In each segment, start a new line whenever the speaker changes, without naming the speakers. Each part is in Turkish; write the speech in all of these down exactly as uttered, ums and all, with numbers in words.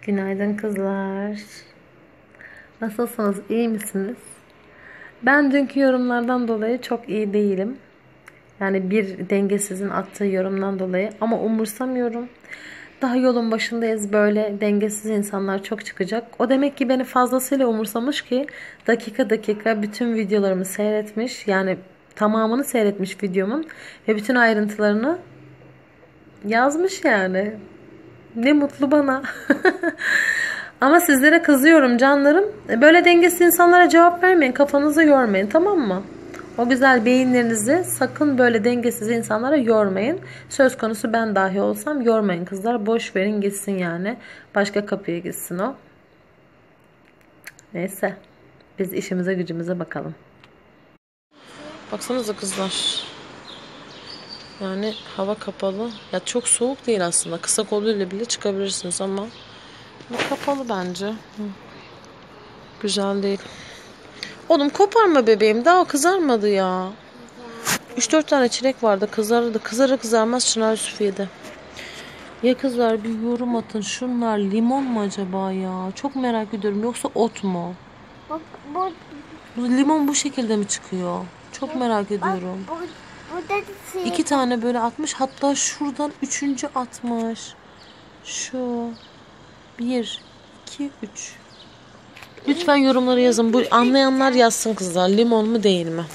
Günaydın kızlar. Nasılsınız? İyi misiniz? Ben dünkü yorumlardan dolayı çok iyi değilim. Yani bir dengesizin attığı yorumdan dolayı ama umursamıyorum. Daha yolun başındayız, böyle dengesiz insanlar çok çıkacak. O demek ki beni fazlasıyla umursamış ki dakika dakika bütün videolarımı seyretmiş. Yani tamamını seyretmiş videomun ve bütün ayrıntılarını yazmış yani. Ne mutlu bana. Ama sizlere kızıyorum canlarım. Böyle dengesiz insanlara cevap vermeyin. Kafanızı yormayın, tamam mı? O güzel beyinlerinizi sakın böyle dengesiz insanlara yormayın. Söz konusu ben dahi olsam yormayın kızlar. Boş verin gitsin yani. Başka kapıya gitsin o. Neyse. Biz işimize gücümüze bakalım. Baksanıza kızlar. Yani hava kapalı. Ya çok soğuk değil aslında. Kısa kolluyla bile çıkabilirsiniz ama bu kapalı bence. Hı. Güzel değil. Oğlum koparma bebeğim. Daha kızarmadı ya. üç dört tane çilek vardı. Kızardı. Kızarır kızarmaz Çınar Yusuf'ydi. Ya kızlar bir yorum atın. Şunlar limon mu acaba ya? Çok merak ediyorum. Yoksa ot mu?
Bu, bu,
Bu limon bu şekilde mi çıkıyor? Çok merak ediyorum.
bu, bu da şey.
İki tane böyle atmış. Hatta şuradan üçüncü atmış. Şu. Bir, iki, üç. Lütfen yorumları yazın. Bu anlayanlar yazsın kızlar. Limon mu değil mi?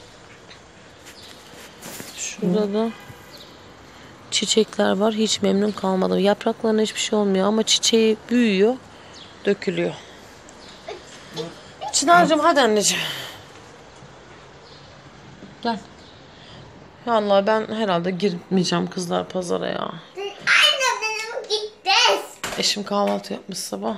Şurada da çiçekler var. Hiç memnun kalmadım. Yapraklarına hiçbir şey olmuyor ama çiçeği büyüyor. Dökülüyor. Çınar'cığım hadi anneciğim. Gel. Ya Allah ben herhalde girmeyeceğim kızlar pazara ya.
Anne benim gitti.
Eşim kahvaltı yapmış sabah.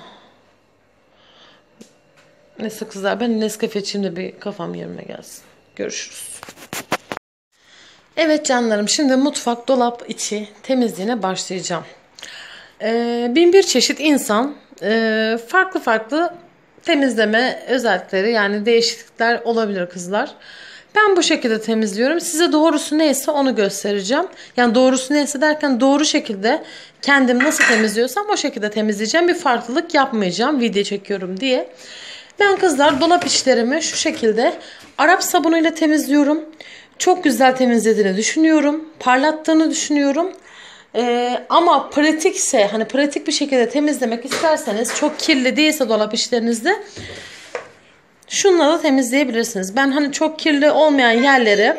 Neyse kızlar ben Nescafe içeyim de bir kafam yerine gelsin. Görüşürüz. Evet canlarım şimdi mutfak dolap içi temizliğine başlayacağım. Ee, bin bir çeşit insan e, farklı farklı temizleme özellikleri yani değişiklikler olabilir kızlar. Ben bu şekilde temizliyorum. Size doğrusu neyse onu göstereceğim. Yani doğrusu neyse derken doğru şekilde kendim nasıl temizliyorsam o şekilde temizleyeceğim. Bir farklılık yapmayacağım video çekiyorum diye. Ben kızlar dolap içlerimi şu şekilde Arap sabunuyla temizliyorum. Çok güzel temizlediğini düşünüyorum. Parlattığını düşünüyorum. Ee, ama pratikse hani pratik bir şekilde temizlemek isterseniz çok kirli değilse dolap içlerinizde şunları da temizleyebilirsiniz. Ben hani çok kirli olmayan yerleri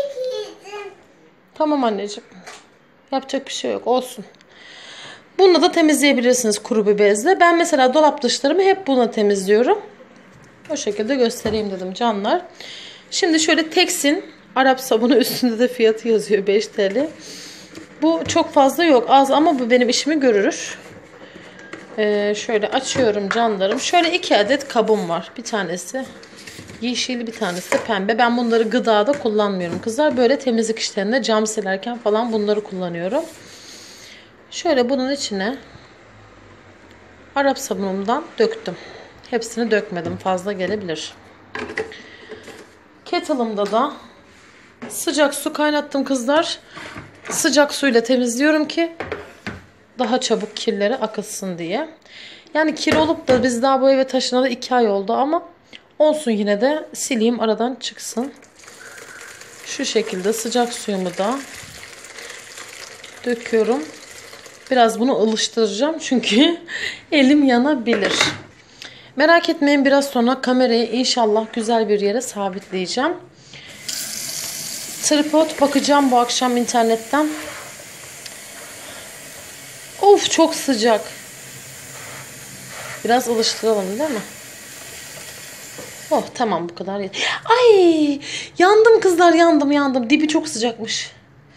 tamam anneciğim yapacak bir şey yok olsun. Bununla da temizleyebilirsiniz kuru bir bezle. Ben mesela dolap dışlarımı hep bununla temizliyorum. O şekilde göstereyim dedim canlar. Şimdi şöyle Tex'in Arap sabunu üstünde de fiyatı yazıyor beş TL. Bu çok fazla yok az ama bu benim işimi görür. Ee, şöyle açıyorum canlarım. Şöyle iki adet kabım var. Bir tanesi yeşil bir tanesi de pembe. Ben bunları gıdada kullanmıyorum kızlar. Böyle temizlik işlerinde cam silerken falan bunları kullanıyorum. Şöyle bunun içine Arap sabunumdan döktüm. Hepsini dökmedim. Fazla gelebilir. Kettle'ımda da sıcak su kaynattım kızlar. Sıcak suyla temizliyorum ki daha çabuk kirleri akıtsın diye. Yani kir olup da biz daha bu eve taşınalı iki ay oldu ama olsun yine de sileyim aradan çıksın. Şu şekilde sıcak suyumu da döküyorum. Biraz bunu ılıştıracağım çünkü elim yanabilir. Merak etmeyin biraz sonra kamerayı inşallah güzel bir yere sabitleyeceğim. Tripod bakacağım bu akşam internetten. Of çok sıcak. Biraz ılıştıralım değil mi? Oh tamam bu kadar. Ay yandım kızlar yandım yandım. Dibi çok sıcakmış.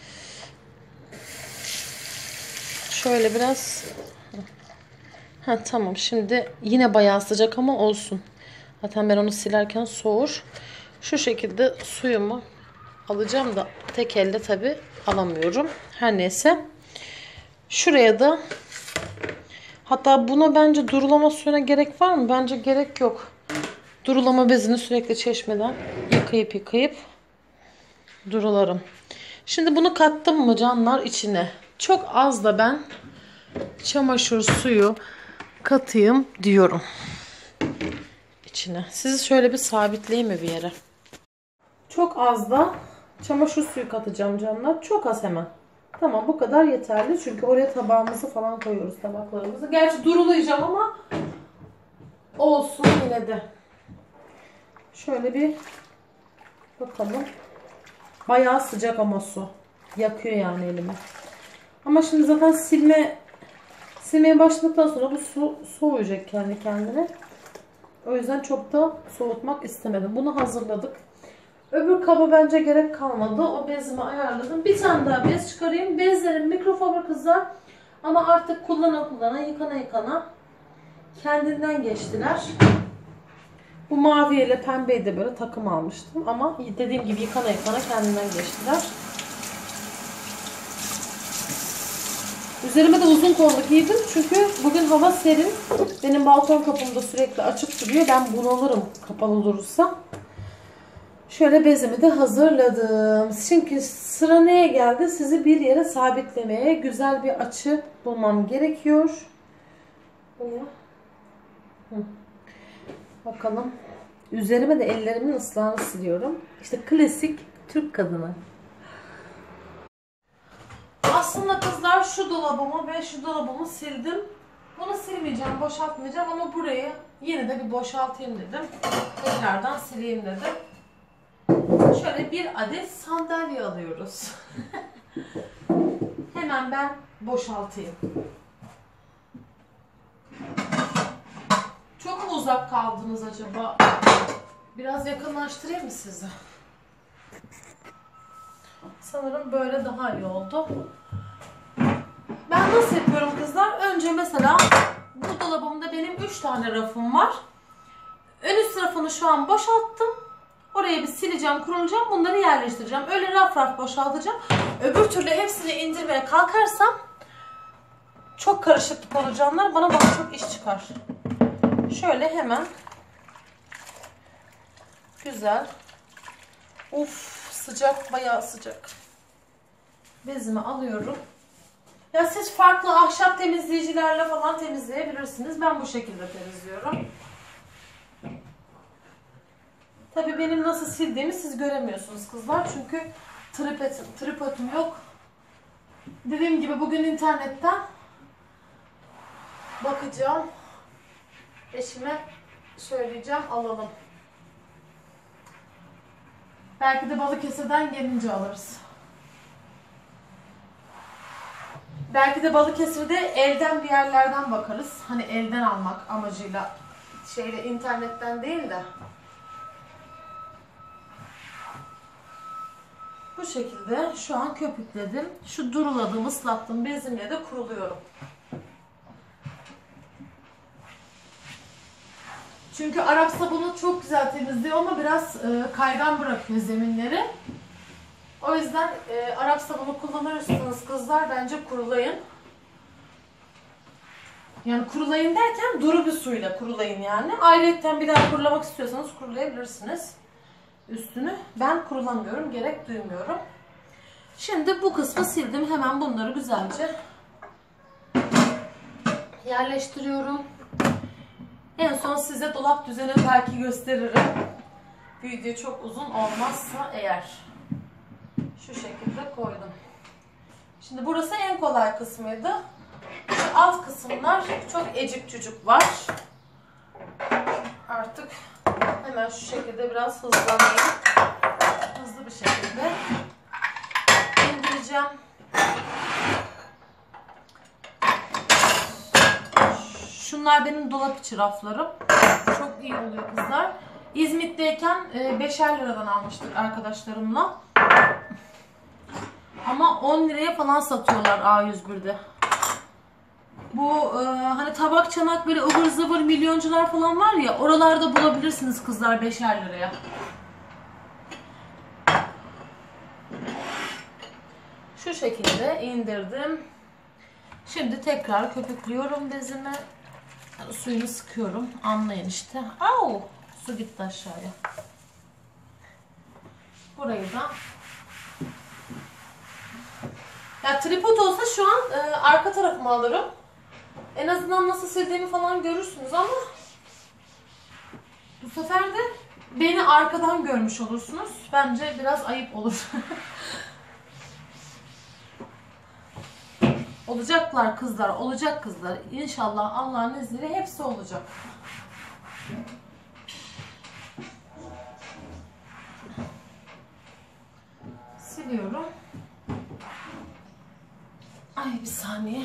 Şöyle biraz. Ha tamam şimdi yine bayağı sıcak ama olsun. Zaten ben onu silerken soğur. Şu şekilde suyumu alacağım da tek elde tabi alamıyorum. Her neyse. Şuraya da hatta buna bence durulama suyuna gerek var mı? Bence gerek yok. Durulama bezini sürekli çeşmeden yıkayıp yıkayıp durularım. Şimdi bunu kattım mı canlar içine? Çok az da ben çamaşır suyu katayım diyorum içine. Sizi şöyle bir sabitleyeyim mi bir yere? Çok az da çamaşır suyu katacağım canlar. Çok az hemen. Tamam, bu kadar yeterli. Çünkü oraya tabağımızı falan koyuyoruz, tabaklarımızı. Gerçi durulayacağım ama olsun yine de. Şöyle bir bakalım. Bayağı sıcak ama su. Yakıyor yani elimi. Ama şimdi zaten silme silmeye başladıktan sonra bu su soğuyacak kendi kendine. O yüzden çok da soğutmak istemedim. Bunu hazırladık. Öbür kaba bence gerek kalmadı. O bezimi ayarladım. Bir tane daha bez çıkarayım. Bezlerim mikrofiber kızlar. Ama artık kullana kullana, yıkana yıkana kendinden geçtiler. Bu mavi ile pembeyi de böyle takım almıştım. Ama dediğim gibi yıkana yıkana kendinden geçtiler. Üzerime de uzun kollu giydim. Çünkü bugün hava serin. Benim balkon kapım da sürekli açık duruyor. Ben bunalırım kapalı durursa. Şöyle bezimi de hazırladım. Şimdi sıra neye geldi? Sizi bir yere sabitlemeye. Güzel bir açı bulmam gerekiyor. Bakalım. Üzerime de ellerimin ıslahını siliyorum. İşte klasik Türk kadını. Aslında kızlar şu dolabımı ve şu dolabımı sildim. Bunu silmeyeceğim, boşaltmayacağım ama burayı yine de bir boşaltayım dedim. Tekrardan sileyim dedim. Şöyle bir adet sandalye alıyoruz. Hemen ben boşaltayım. Çok mu uzak kaldınız acaba? Biraz yakınlaştırayım mı sizi? Sanırım böyle daha iyi oldu. Ben nasıl yapıyorum kızlar? Önce mesela bu dolabımda benim üç tane rafım var. Ön üst rafını şu an boşalttım. Oraya bir sileceğim, kurulacağım. Bunları yerleştireceğim. Öyle raf raf boşaltacağım. Öbür türlü hepsini indirmeye kalkarsam çok karışıklık olacağından bana daha çok iş çıkar. Şöyle hemen güzel. Uf, sıcak, bayağı sıcak. Bezimi alıyorum. Ya siz farklı ahşap temizleyicilerle falan temizleyebilirsiniz. Ben bu şekilde temizliyorum. Tabii benim nasıl sildiğimi siz göremiyorsunuz kızlar. Çünkü tripodum, tripodum yok. Dediğim gibi bugün internetten bakacağım. Eşime söyleyeceğim, alalım. Belki de Balıkesir'den gelince alırız. Belki de Balıkesir'de elden bir yerlerden bakarız. Hani elden almak amacıyla. Şeyle, internetten değil de. Bu şekilde şu an köpükledim. Şu duruladım, ıslattım bezimle de kuruluyorum. Çünkü Arap sabunu çok güzel temizliyor ama biraz e, kaygan bırakıyor zeminleri. O yüzden e, Arap sabunu kullanırsınız kızlar, bence kurulayın. Yani kurulayın derken duru bir suyla kurulayın yani. Ayrıca bir daha kurulamak istiyorsanız kurulayabilirsiniz üstünü. Ben kurulamıyorum, gerek duymuyorum. Şimdi bu kısmı sildim. Hemen bunları güzelce yerleştiriyorum. En son size dolap düzeni belki gösteririm. Video çok uzun olmazsa eğer. Şu şekilde koydum. Şimdi burası en kolay kısmıydı. Şu alt kısımlar çok ecik cücük var. Artık hemen şu şekilde biraz hızlanayım. Hızlı bir şekilde indireceğim. Şunlar benim dolap içi raflarım. Çok iyi oluyor kızlar. İzmit'teyken beşer liradan almıştık arkadaşlarımla. Ama on liraya falan satıyorlar A yüz bir'de. Bu e, hani tabak çanak böyle ıvır zıvır milyoncular falan var ya, oralarda bulabilirsiniz kızlar beşer liraya. Şu şekilde indirdim. Şimdi tekrar köpüklüyorum bezimi. Yani suyunu sıkıyorum. Anlayın işte. Au! Su gitti aşağıya. Burayı da. Ya tripod olsa şu an e, arka tarafıma alırım. En azından nasıl sildiğimi falan görürsünüz ama bu sefer de beni arkadan görmüş olursunuz. Bence biraz ayıp olur. Olacaklar kızlar, olacak kızlar. İnşallah Allah'ın izniyle hepsi olacak. Siliyorum. Ay bir saniye.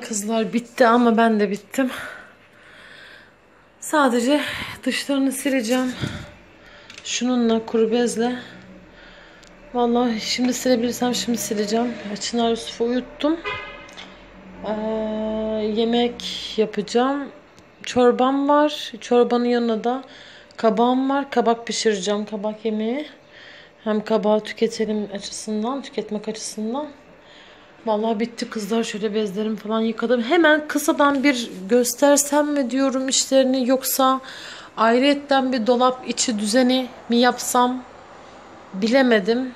kızlar bitti ama ben de bittim. Sadece dışlarını sileceğim. Şununla, kuru bezle. Vallahi şimdi silebilirsem şimdi sileceğim. Çınar Yusuf'u uyuttum. Ee, yemek yapacağım. Çorbam var. Çorbanın yanına da kabağım var. Kabak pişireceğim. Kabak yemeği. Hem kabağı tüketelim açısından, tüketmek açısından. Vallahi bitti kızlar. Şöyle bezlerimi falan yıkadım. Hemen kısadan bir göstersem mi diyorum işlerini, yoksa ayrıyetten bir dolap içi düzeni mi yapsam bilemedim.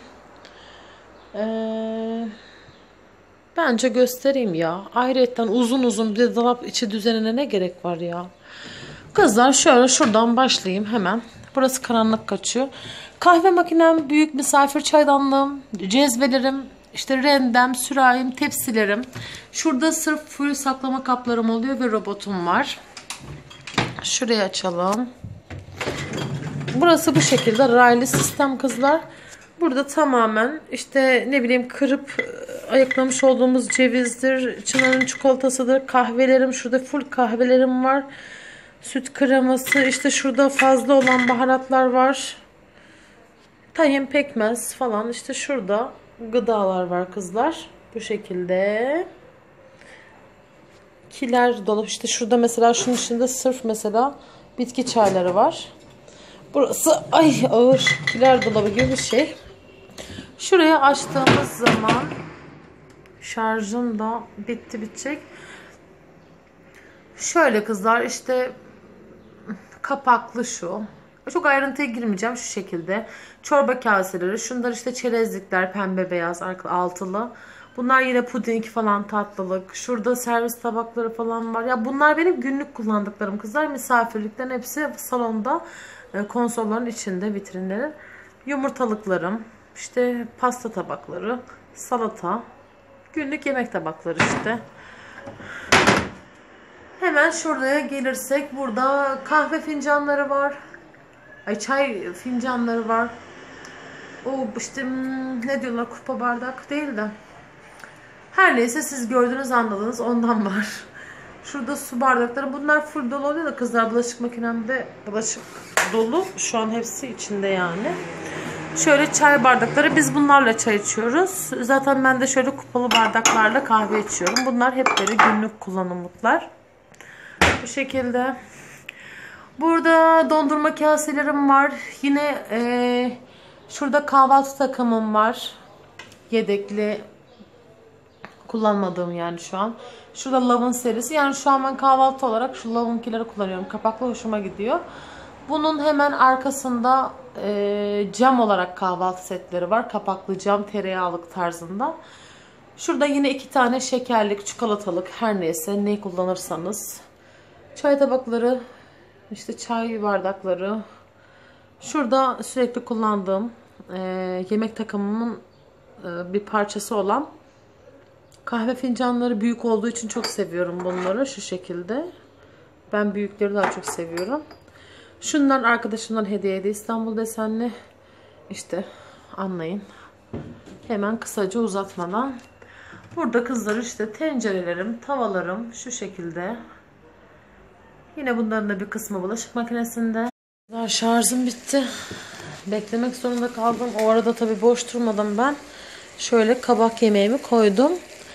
Ee, bence göstereyim ya. Ayrıyetten uzun uzun bir dolap içi düzenine ne gerek var ya. Kızlar şöyle şuradan başlayayım hemen. Burası karanlık kaçıyor. Kahve makinem, büyük misafir çaydanlığım, cezvelerim, işte rendem, sürahim, tepsilerim. Şurada sırf full saklama kaplarım oluyor ve robotum var. Şurayı açalım. Burası bu şekilde raylı sistem kızlar. Burada tamamen işte ne bileyim kırıp ayıklamış olduğumuz cevizdir, Çınar'ın çikolatasıdır, kahvelerim. Şurada full kahvelerim var. Süt kreması, işte şurada fazla olan baharatlar var. Tahin, pekmez falan, işte şurada gıdalar var kızlar. Bu şekilde. Kiler dolap, işte şurada mesela şunun içinde sırf mesela bitki çayları var. Burası ay ağır kiler dolabı gibi bir şey. Şuraya açtığımız zaman şarjım da bitti bitecek. Şöyle kızlar işte kapaklı şu. Çok ayrıntıya girmeyeceğim, şu şekilde. Çorba kaseleri. Şunlar işte çerezlikler, pembe beyaz altılı. Bunlar yine puding falan, tatlılık. Şurada servis tabakları falan var. Ya bunlar benim günlük kullandıklarım kızlar. Misafirlikten hepsi salonda, konsolların içinde, vitrinleri. Yumurtalıklarım. İşte pasta tabakları, salata, günlük yemek tabakları işte. Hemen şuraya gelirsek burada kahve fincanları var. Ay çay fincanları var. O işte ne diyorlar, kupa bardak değil de. Her neyse siz gördünüz, anladınız, ondan var. Şurada su bardakları. Bunlar full dolu oluyor da kızlar, bulaşık makinemde bulaşık dolu. Şu an hepsi içinde yani. Şöyle çay bardakları, biz bunlarla çay içiyoruz. Zaten ben de şöyle kupalı bardaklarla kahve içiyorum. Bunlar hep böyle günlük kullanımlıklar. Bu şekilde. Burada dondurma kaselerim var. Yine e, şurada kahvaltı takımım var. Yedekli kullanmadığım yani şu an. Şurada Love'ın serisi. Yani şu an ben kahvaltı olarak şu Love'ınkileri kullanıyorum. Kapaklı hoşuma gidiyor. Bunun hemen arkasında e, cam olarak kahvaltı setleri var. Kapaklı cam, tereyağlık tarzında. Şurada yine iki tane şekerlik, çikolatalık, her neyse ne kullanırsanız. Çay tabakları, işte çay bardakları. Şurada sürekli kullandığım e, yemek takımımın e, bir parçası olan kahve fincanları, büyük olduğu için çok seviyorum bunları şu şekilde. Ben büyükleri daha çok seviyorum. Şundan arkadaşımdan hediyeydi, İstanbul desenli. İşte anlayın. Hemen kısaca uzatmadan. Burada kızlar işte tencerelerim, tavalarım şu şekilde. Yine bunların da bir kısmı bulaşık makinesinde. Şarjım bitti. Beklemek zorunda kaldım. O arada tabii boş durmadım ben. Şöyle kabak yemeğimi koydum.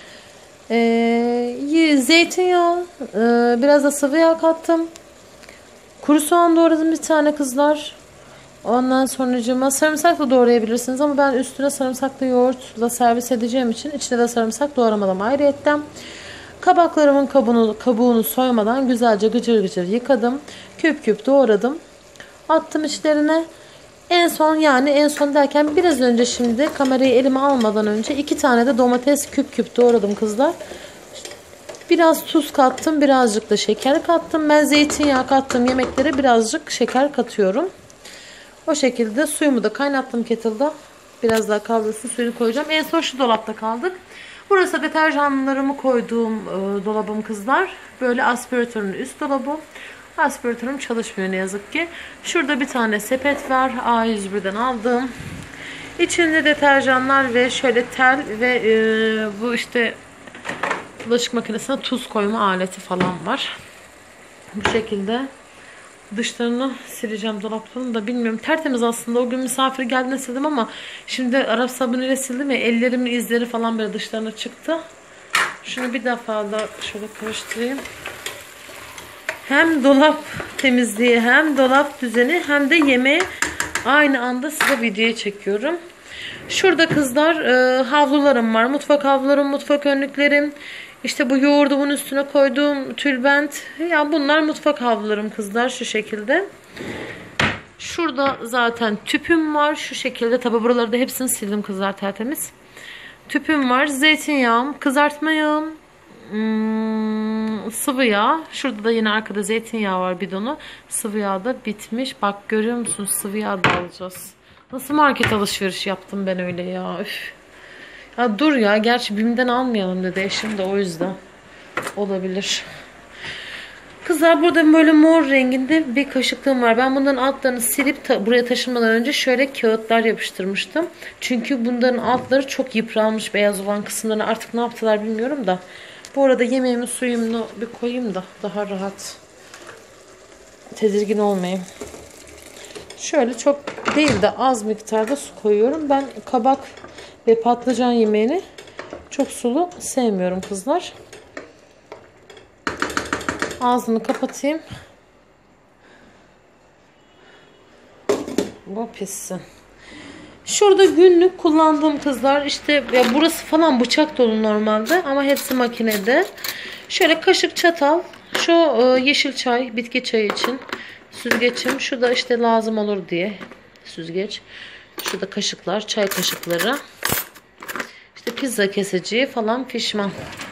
Ee, zeytinyağı, e, biraz da sıvı yağ kattım. Kuru soğan doğradım bir tane kızlar. Ondan sonracığıma sarımsak da doğrayabilirsiniz ama ben üstüne sarımsaklı yoğurtla servis edeceğim için içine de sarımsak doğramadım ayrıyetten. Kabaklarımın kabuğunu, kabuğunu soymadan güzelce gıcır gıcır yıkadım. Küp küp doğradım. Attım içlerine. En son, yani en son derken biraz önce, şimdi kamerayı elime almadan önce iki tane de domates küp küp doğradım kızlar. Biraz tuz kattım, birazcık da şeker kattım. Ben zeytinyağı kattığım yemeklere birazcık şeker katıyorum. O şekilde suyumu da kaynattım kettle'da. Biraz daha kavrulsun, suyunu koyacağım. En son şu dolapta kaldık. Burası deterjanlarımı koyduğum e, dolabım kızlar. Böyle aspiratörün üst dolabı. Aspiratörüm çalışmıyor ne yazık ki. Şurada bir tane sepet var. A yüz birden aldığım. İçinde deterjanlar ve şöyle tel ve e, bu işte Bulaşık makinesine tuz koyma aleti falan var. Bu şekilde dışlarını sileceğim dolaplarını da, bilmiyorum. Tertemiz aslında. O gün misafir geldiğinde sildim ama şimdi Arap sabunuyla sildim ya, ellerimin izleri falan böyle dışlarına çıktı. Şunu bir defa da şöyle karıştırayım. Hem dolap temizliği, hem dolap düzeni, hem de yemeği aynı anda size videoya çekiyorum. Şurada kızlar e, havlularım var. Mutfak havlularım, mutfak önlüklerim. İşte bu yoğurdu bunun üstüne koyduğum tülbent. Ya bunlar mutfak havlularım kızlar, şu şekilde. Şurada zaten tüpüm var. Şu şekilde. Tabi buraları da hepsini sildim kızlar, tertemiz. Tüpüm var. Zeytinyağım, kızartma yağım, hmm, sıvı yağ. Şurada da yine arkada zeytinyağı var, bidonu. Sıvı yağ da bitmiş. Bak görüyor musunuz? Sıvı yağ da alacağız. Nasıl market alışveriş yaptım ben öyle ya. Üf. Ya dur ya. Gerçi BİM'den almayalım dedi eşim de, o yüzden. Olabilir. Kızlar burada böyle mor renginde bir kaşıklığım var. Ben bunların altlarını silip ta buraya taşınmadan önce şöyle kağıtlar yapıştırmıştım. Çünkü bunların altları çok yıpranmış, beyaz olan kısımlarını artık ne yaptılar bilmiyorum da. Bu arada yemeğimi, suyumu bir koyayım da daha rahat, tedirgin olmayayım. Şöyle çok değil de az miktarda su koyuyorum. Ben kabak ve patlıcan yemeğini çok sulu sevmiyorum kızlar. Ağzını kapatayım. Bu pişsin. Şurada günlük kullandığım kızlar işte, ya burası falan bıçak dolu normalde ama hepsi makinede. Şöyle kaşık, çatal. Şu e, yeşil çay, bitki çayı için süzgecim. Şu da işte lazım olur diye süzgeç. Şurada kaşıklar, çay kaşıkları. İşte pizza keseciği falan pişman.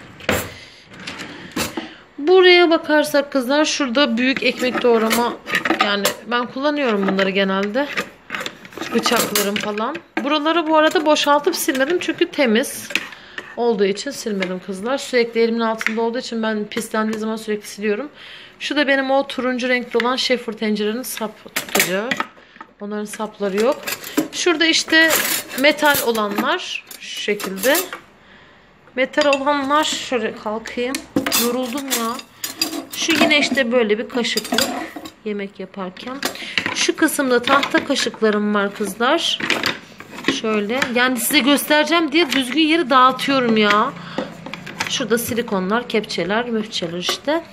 Buraya bakarsak kızlar, şurada büyük ekmek doğrama, yani ben kullanıyorum bunları genelde. Bıçaklarım falan. Buraları bu arada boşaltıp silmedim çünkü temiz olduğu için silmedim kızlar. Sürekli elimin altında olduğu için ben pislendiği zaman sürekli siliyorum. Şu da benim o turuncu renkli olan şefur tencerenin sap tutucu. Onların sapları yok. Şurada işte metal olanlar şu şekilde. Metal olanlar, şöyle kalkayım. Yoruldum ya. Şu yine işte böyle bir kaşıklık yemek yaparken. Şu kısımda tahta kaşıklarım var kızlar. Şöyle. Yani size göstereceğim diye düzgün yeri dağıtıyorum ya. Şurada silikonlar, kepçeler, mühçeler işte.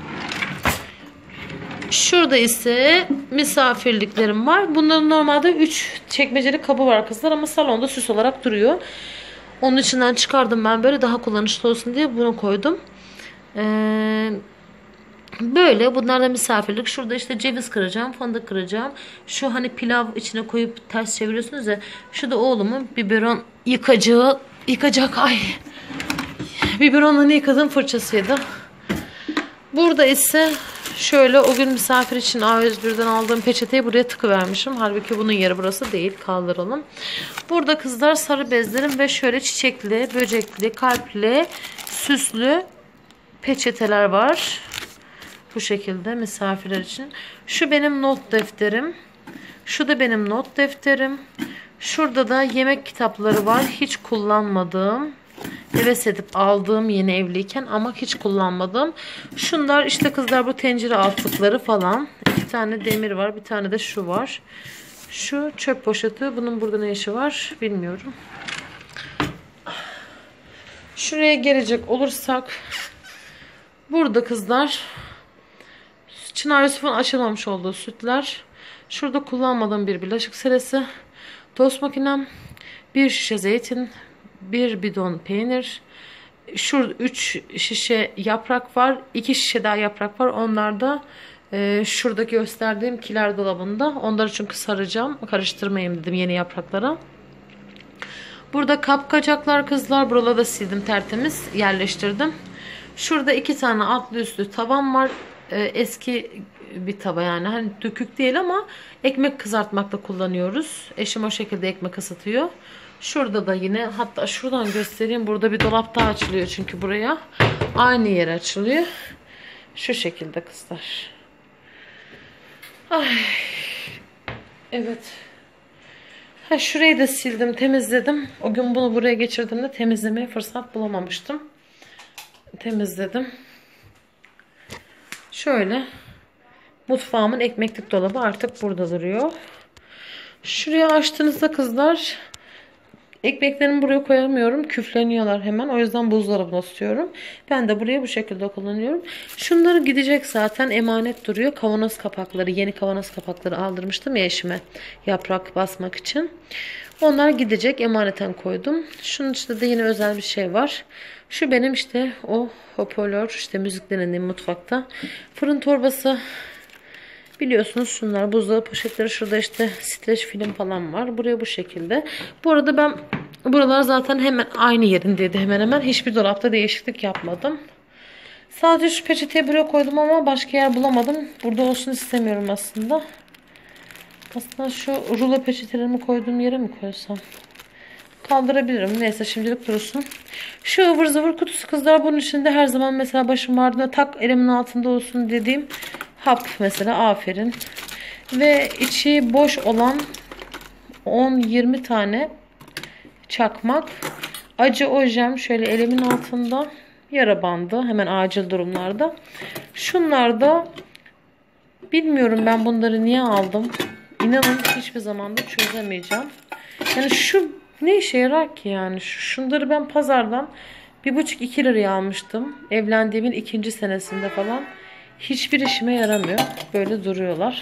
Şurada ise misafirliklerim var. Bunların normalde üç çekmeceli kabı var kızlar ama salonda süs olarak duruyor. Onun içinden çıkardım ben, böyle daha kullanışlı olsun diye bunu koydum. Ee, böyle bunlar da misafirlik. Şurada işte ceviz kıracağım, fındık kıracağım. Şu hani pilav içine koyup ters çeviriyorsunuz ya. Şu da oğlumun biberon yıkacağı, yıkacak ay. Biberonunu yıkadığım fırçasıydı. Burada ise şöyle o gün misafir için A yüz birden aldığım peçeteyi buraya tıkıvermişim. Halbuki bunun yeri burası değil. Kaldıralım. Burada kızlar sarı bezlerim ve şöyle çiçekli, böcekli, kalpli, süslü peçeteler var. Bu şekilde misafirler için. Şu benim not defterim. Şu da benim not defterim. Şurada da yemek kitapları var. Hiç kullanmadığım. Heves edip aldığım yeni evliyken ama hiç kullanmadım. Şunlar işte kızlar, bu tencere altlıkları falan. İki tane demir var. Bir tane de şu var. Şu çöp poşeti. Bunun burada ne işi var bilmiyorum. Şuraya gelecek olursak, burada kızlar Çınar Yusuf'un açılmamış olduğu sütler. Şurada kullanmadığım bir bulaşık serisi. Tost makinem. Bir şişe zeytin. Bir bidon peynir. Şurada üç şişe yaprak var. iki şişe daha yaprak var. Onlar da e, şuradaki gösterdiğim kiler dolabında. Onları çünkü saracağım. Karıştırmayayım dedim yeni yapraklara. Burada kapkacaklar kızlar. Buraları da sildim, tertemiz yerleştirdim. Şurada iki tane altlı üstlü tavam var. E, eski bir tava yani. Hani dökük değil ama ekmek kızartmakta kullanıyoruz. Eşim o şekilde ekmek ısıtıyor. Şurada da yine, hatta şuradan göstereyim. Burada bir dolap daha açılıyor çünkü buraya. Aynı yer açılıyor. Şu şekilde kızlar. Ay. Evet. Ha, şurayı da sildim, temizledim. O gün bunu buraya geçirdiğimde temizlemeye fırsat bulamamıştım. temizledim. Şöyle mutfağımın ekmeklik dolabı artık burada duruyor. Şuraya açtığınızda kızlar ekmeklerimi buraya koyamıyorum. Küfleniyorlar hemen. O yüzden buzdolabına tutuyorum. Ben de buraya bu şekilde kullanıyorum. Şunları gidecek zaten. Emanet duruyor. Kavanoz kapakları. Yeni kavanoz kapakları aldırmıştım ya eşime. Yaprak basmak için. Onlar gidecek. Emaneten koydum. Şunun içinde de yine özel bir şey var. Şu benim işte o hoparlör. İşte müzik dinlediğim mutfakta. Fırın torbası. Biliyorsunuz şunlar buzdolabı poşetleri, şurada işte streç film falan var. Buraya bu şekilde. Bu arada ben buralar zaten hemen aynı yerindeydi hemen hemen. Hiçbir dolapta değişiklik yapmadım. Sadece şu peçeteyi buraya koydum ama başka yer bulamadım. Burada olsun istemiyorum aslında. Aslında şu rulo peçetelerimi koyduğum yere mi koysam? Kaldırabilirim. Neyse şimdilik dursun. Şu ıvır zıvır kutusu kızlar, bunun içinde her zaman mesela başım ağrıdığında tak elimin altında olsun dediğim hap mesela, aferin. Ve içi boş olan on yirmi tane çakmak. Acı ojem şöyle elimin altında. Yara bandı hemen acil durumlarda. Şunlar da bilmiyorum ben bunları niye aldım. İnanın hiçbir zaman da çözemeyeceğim. Yani şu ne işe yarar ki yani? Şunları ben pazardan bir buçuk iki liraya almıştım. Evlendiğimin ikinci senesinde falan. Hiçbir işime yaramıyor. Böyle duruyorlar.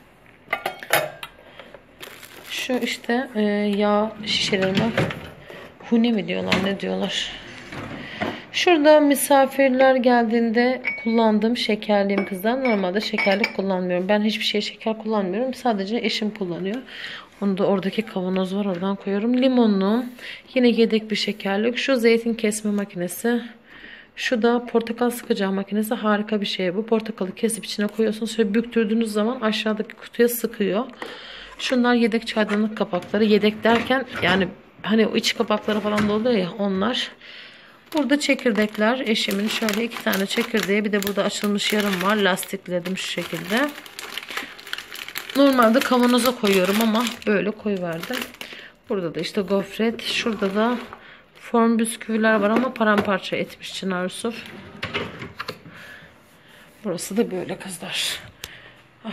Şu işte e, yağ şişelerime huni mi diyorlar, ne diyorlar. Şurada misafirler geldiğinde kullandığım şekerliğim kızlar. Normalde şekerlik kullanmıyorum. Ben hiçbir şey şeker kullanmıyorum. Sadece eşim kullanıyor. Onu da oradaki kavanoz var, oradan koyuyorum. Limonlu. Yine yedek bir şekerlik. Şu zeytin kesme makinesi. Şu da portakal sıkacağı makinesi. Harika bir şey bu. Portakalı kesip içine koyuyorsunuz. Şöyle büktürdüğünüz zaman aşağıdaki kutuya sıkıyor. Şunlar yedek çaydanlık kapakları. Yedek derken yani hani o iç kapakları falan da oluyor ya, onlar. Burada çekirdekler. Eşimin şöyle iki tane çekirdeği. Bir de burada açılmış yarım var. Lastikledim şu şekilde. Normalde kavanoza koyuyorum ama böyle koyuverdim. Burada da işte gofret. Şurada da form bisküviler var ama paramparça etmiş Çınar Yusuf. Burası da böyle kızlar. Ay.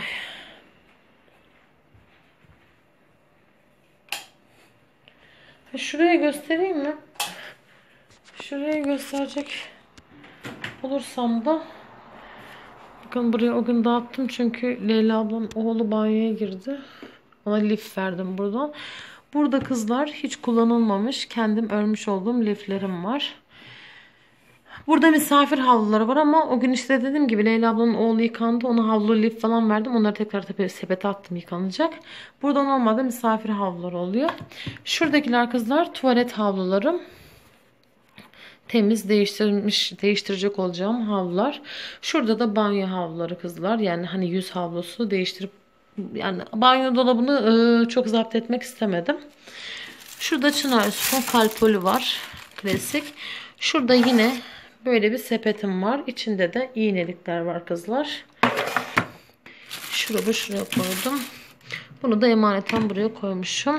Şuraya göstereyim mi? Şuraya gösterecek olursam da bakın buraya o gün dağıttım çünkü Leyla ablam oğlu banyoya girdi. Ona lif verdim buradan. Burada kızlar hiç kullanılmamış kendim örmüş olduğum liflerim var. Burada misafir havluları var ama o gün işte dediğim gibi Leyla ablanın oğlu yıkandı. Ona havlu lif falan verdim. Onları tekrar tabii sepete attım, yıkanacak. Burada normalde misafir havluları oluyor. Şuradakiler kızlar tuvalet havlularım. Temiz değiştirmiş değiştirecek olacağım havlular. Şurada da banyo havluları kızlar. Yani hani yüz havlusu değiştirip yani banyo dolabını e, çok zapt etmek istemedim. Şurada Çınar Yusuf'un kalpolü var. Klasik. Şurada yine böyle bir sepetim var. İçinde de iğnelikler var kızlar. Şurada şuraya koydum. Bunu da emaneten buraya koymuşum.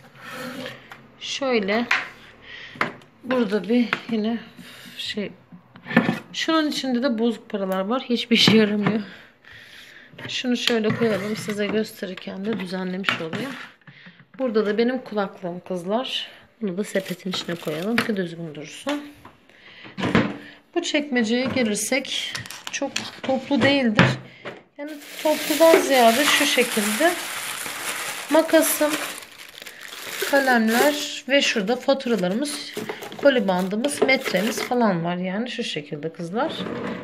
Şöyle burada bir yine şey, şunun içinde de bozuk paralar var. Hiçbir işe yaramıyor. Şunu şöyle koyalım, size gösterirken de düzenlemiş oluyor. Burada da benim kulaklığım kızlar. Bunu da sepetin içine koyalım ki düzgün dursun. Bu çekmeceye gelirsek çok toplu değildir. Yani topludan ziyade şu şekilde makasım, kalemler ve şurada faturalarımız, koli bandımız, metremiz falan var. Yani şu şekilde kızlar.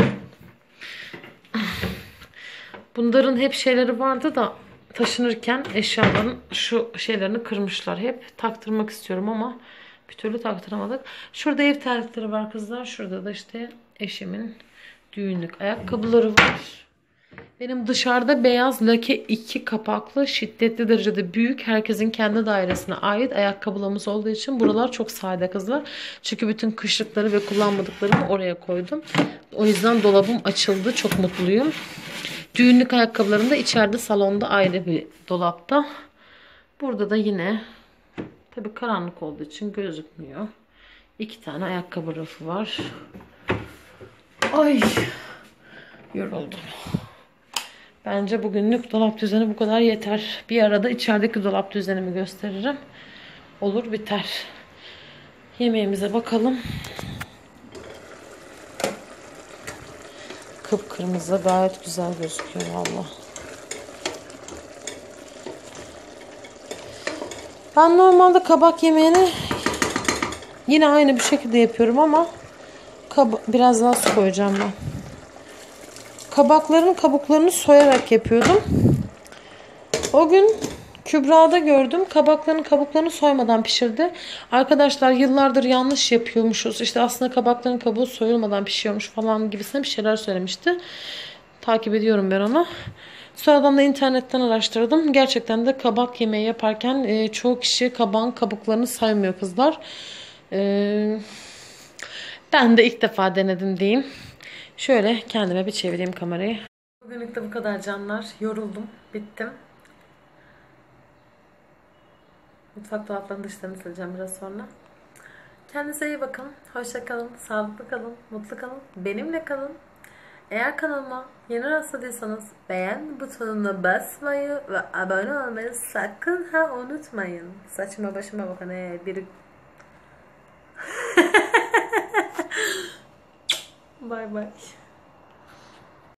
Bunların hep şeyleri vardı da taşınırken eşyaların şu şeylerini kırmışlar hep. Taktırmak istiyorum ama bir türlü taktıramadık. Şurada ev terlikleri var kızlar. Şurada da işte eşimin düğünlük ayakkabıları var. Benim dışarıda beyaz lake iki kapaklı şiddetli derecede büyük, herkesin kendi dairesine ait ayakkabılarımız olduğu için buralar çok sade kızlar. Çünkü bütün kışlıkları ve kullanmadıklarımı oraya koydum. O yüzden dolabım açıldı. Çok mutluyum. Düğünlük ayakkabılarım da içeride salonda ayrı bir dolapta. Burada da yine tabii karanlık olduğu için gözükmüyor. İki tane ayakkabı rafı var. Ay, yoruldum. Bence bugünlük dolap düzeni bu kadar yeter. Bir arada içerideki dolap düzenimi gösteririm. Olur biter. Yemeğimize bakalım. Kıpkırmızı, gayet güzel gözüküyor valla. Ben normalde kabak yemeğini yine aynı bir şekilde yapıyorum ama biraz daha su koyacağım ben. Kabakların kabuklarını soyarak yapıyordum. O gün Kübra'da gördüm. Kabakların kabuklarını soymadan pişirdi. Arkadaşlar yıllardır yanlış yapıyormuşuz. İşte aslında kabakların kabuğu soyulmadan pişiyormuş falan gibisine bir şeyler söylemişti. Takip ediyorum ben onu. Sonradan da internetten araştırdım. Gerçekten de kabak yemeği yaparken e, çoğu kişi kabağın kabuklarını saymıyor kızlar. E, ben de ilk defa denedim diyeyim. Şöyle kendime bir çevireyim kamerayı. Bugünlük de bu kadar canlar. Yoruldum. Bittim. Mutfak dolaplarının dışlarını sileceğim biraz sonra. Kendinize iyi bakın. Hoşça kalın. Sağlıklı kalın. Mutlu kalın. Benimle kalın. Eğer kanalıma yeni rastladıysanız beğen butonuna basmayı ve abone olmayı sakın ha unutmayın. Saçıma başıma bakın. Ee, biri... Bye bye.